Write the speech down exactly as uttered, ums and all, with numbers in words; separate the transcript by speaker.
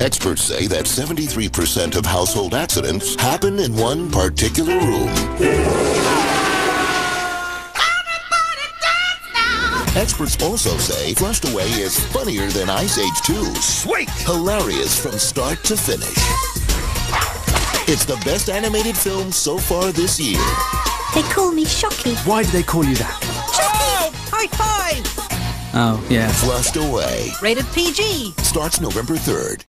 Speaker 1: Experts say that seventy-three percent of household accidents happen in one particular room. Experts also say Flushed Away is funnier than Ice Age two.
Speaker 2: Sweet!
Speaker 1: Hilarious from start to finish. It's the best animated film so far this year.
Speaker 3: They call me Shocky.
Speaker 2: Why do they call you that?
Speaker 3: Shocky! High five!
Speaker 2: Oh, yeah.
Speaker 1: Flushed Away
Speaker 3: Rated P G.
Speaker 1: starts November third.